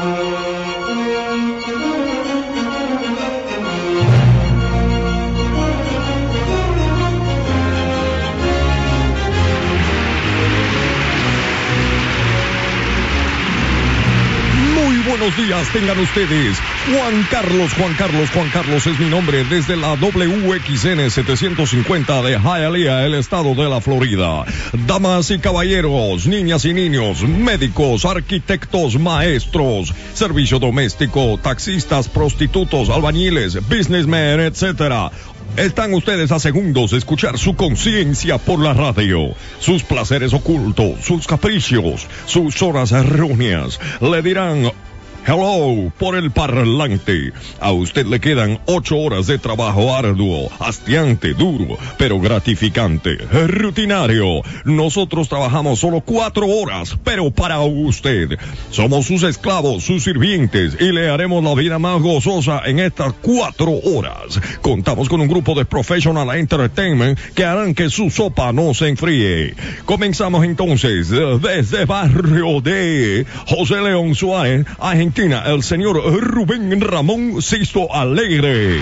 Buenos días, tengan ustedes. Juan Carlos es mi nombre, desde la WXN 750 de Hialeah, el estado de la Florida. Damas y caballeros, niñas y niños, médicos, arquitectos, maestros, servicio doméstico, taxistas, prostitutos, albañiles, businessmen, etcétera. Están ustedes a segundos de escuchar su conciencia por la radio, sus placeres ocultos, sus caprichos, sus horas erróneas. Le dirán hello por el parlante. A usted le quedan 8 horas de trabajo arduo, hastiante, duro, pero gratificante, rutinario. Nosotros trabajamos solo 4 horas, pero para usted. Somos sus esclavos, sus sirvientes, y le haremos la vida más gozosa en estas 4 horas. Contamos con un grupo de Professional Entertainment que harán que su sopa no se enfríe. Comenzamos entonces desde barrio de José León Suárez, Argentina, el señor Rubén Ramón Sisto Alegre.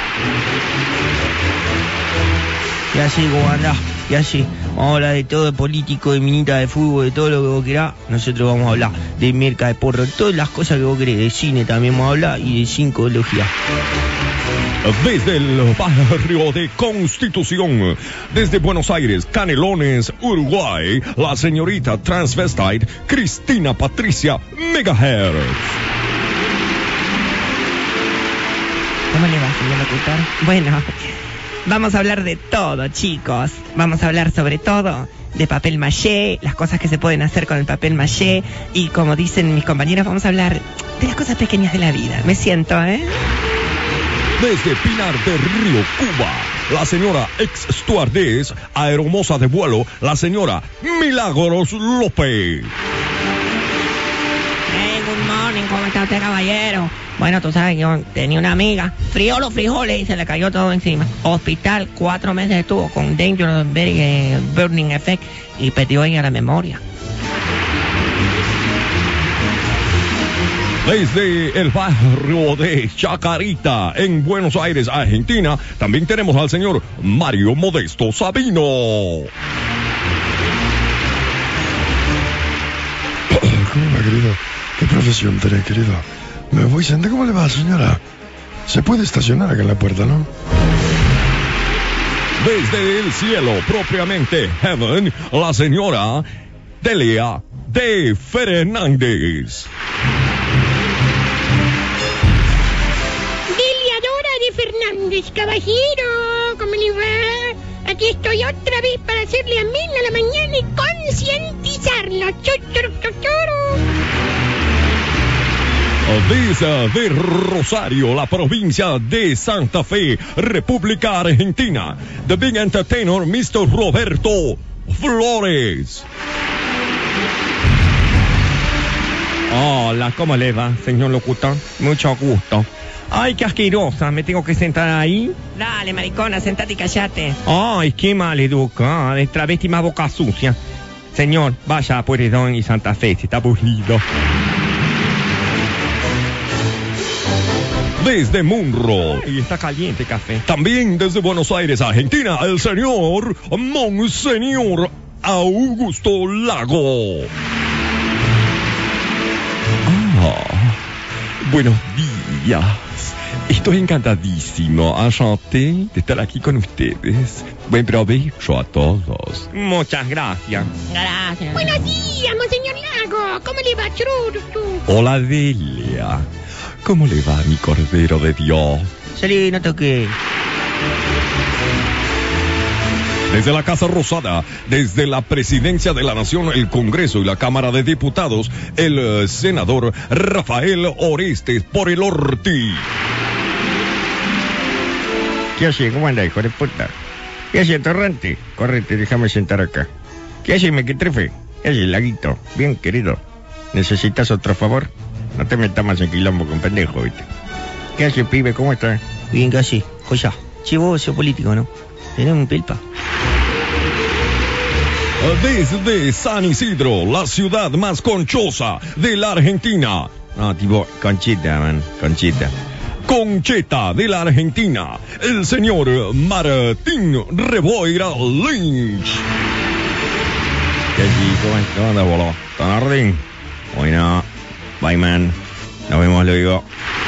Y así, como andás, y así, vamos a hablar de todo, de político, de minita, de fútbol, de todo lo que vos querás. Nosotros vamos a hablar de merca, de porro, todas las cosas que vos querés, de cine también vamos a hablar, y de psicología. Desde el barrio de Constitución, desde Buenos Aires, Canelones, Uruguay, la señorita transvestite Cristina Patricia Megahertz. ¿Cómo le va, señor locutor? Bueno, vamos a hablar de todo, chicos. Vamos a hablar sobre todo de papel maché, las cosas que se pueden hacer con el papel maché, y como dicen mis compañeros, vamos a hablar de las cosas pequeñas de la vida. Me siento, Desde Pinar del Río, Cuba, la señora ex stewardess aeromoza de vuelo, la señora Milagros López. Hey, good morning, ¿cómo está usted, caballero? Bueno, tú sabes que yo tenía una amiga, frió los frijoles y se le cayó todo encima. Hospital, 4 meses estuvo con dangerous burning effect y perdió ella la memoria. Desde el barrio de Chacarita, en Buenos Aires, Argentina, también tenemos al señor Mario Modesto Sabino. ¿Cómo va, querido? ¿Qué profesión tenés, querido? Me voy sentar. ¿Cómo le va, señora? Se puede estacionar acá en la puerta, ¿no? Desde el cielo, propiamente Heaven, la señora Delia de Fernández. Fernández, caballero, ¿cómo le va? Aquí estoy otra vez para hacerle amena a la mañana y concientizarlo. Desde Rosario, la provincia de Santa Fe, República Argentina, the big entertainer, Mr. Roberto Flores. Hola, ¿cómo le va, señor locutor? Mucho gusto. Ay, qué asquerosa, ¿me tengo que sentar ahí? Dale, maricona, sentate y callate. Ay, qué maleducada, de travesti más boca sucia. Señor, vaya a Pueyrredón y Santa Fe, si está aburrido. Desde Munro. Y está caliente el café. También desde Buenos Aires, Argentina, el señor Monseñor Augusto Lago. Buenos días. Estoy encantadísimo, enchanté de estar aquí con ustedes. Buen provecho a todos. Muchas gracias. Gracias. Buenos días, monseñor Lago. ¿Cómo le va, chururu? Hola, Delia. ¿Cómo le va, mi cordero de Dios? Salí, no toqué. Desde la Casa Rosada, desde la Presidencia de la Nación, el Congreso y la Cámara de Diputados, el senador Rafael Orestes por el Ortiz. ¿Qué hace? ¿Cómo anda, hijo de puta? ¿Qué hace, Torrente? Correte, déjame sentar acá. ¿Qué hace, Mequetrefe? ¿Qué hace, Laguito? Bien, querido. ¿Necesitas otro favor? No te metas más en quilombo con pendejo, ¿viste? ¿Qué hace, pibe? ¿Cómo estás? Bien, casi. Joya. Chivo, soy político, ¿no? Tenés un pilpa. Desde San Isidro, la ciudad más conchosa de la Argentina, No, tipo Conchita, man. Conchita. Concheta de la Argentina, el señor Martín Reboira Lynch. ¿Qué chico? ¿Cómo andas, boludo? ¿Todo en orden? Bueno, bye, man. Nos vemos luego.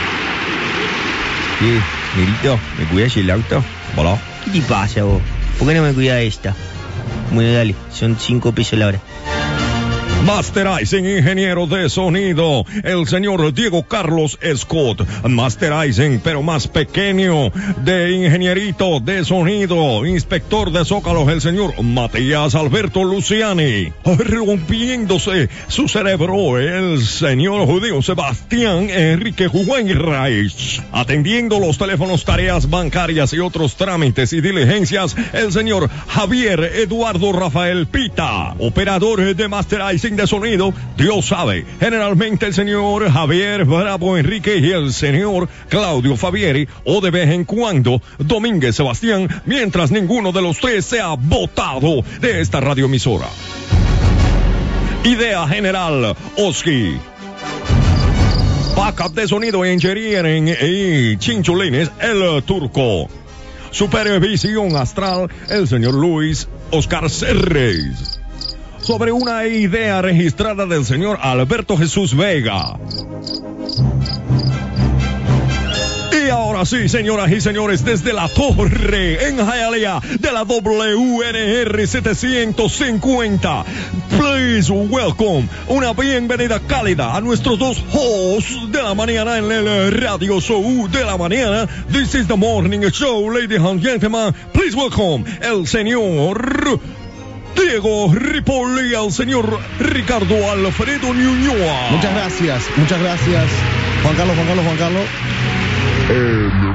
¿Qué? Mirito, ¿me cuidas el auto? Boludo. ¿Qué te pasa, vos? ¿Por qué no me cuidas esta? Bueno, dale, son 5 pesos la hora. Masterizing, ingeniero de sonido, el señor Diego Carlos Scott. Masterizing, pero más pequeño, de ingenierito de sonido, inspector de zócalos, el señor Matías Alberto Luciani. Rompiéndose su cerebro, el señor judío Sebastián Enrique Reich. Atendiendo los teléfonos, tareas bancarias y otros trámites y diligencias, el señor Javier Eduardo Rafael Pita. Operador de Masterizing de sonido, Dios sabe, generalmente el señor Javier Bravo Enrique y el señor Claudio Fabieri, o de vez en cuando Domínguez Sebastián, mientras ninguno de los tres sea votado de esta radioemisora. Idea general, Oski. Backup de sonido, engineering y chinchulines, el turco. Supervisión astral, el señor Luis Oscar Serres. Sobre una idea registrada del señor Alberto Jesús Vega. Y ahora sí, señoras y señores, desde la torre en Hialeah de la WNR 750, please welcome, una bienvenida cálida a nuestros dos hosts de la mañana en el radio show de la mañana. This is the morning show, ladies and gentlemen. Please welcome el señor Diego Ripoll y al señor Ricardo Alfredo Ñuñoa. Muchas gracias. Juan Carlos.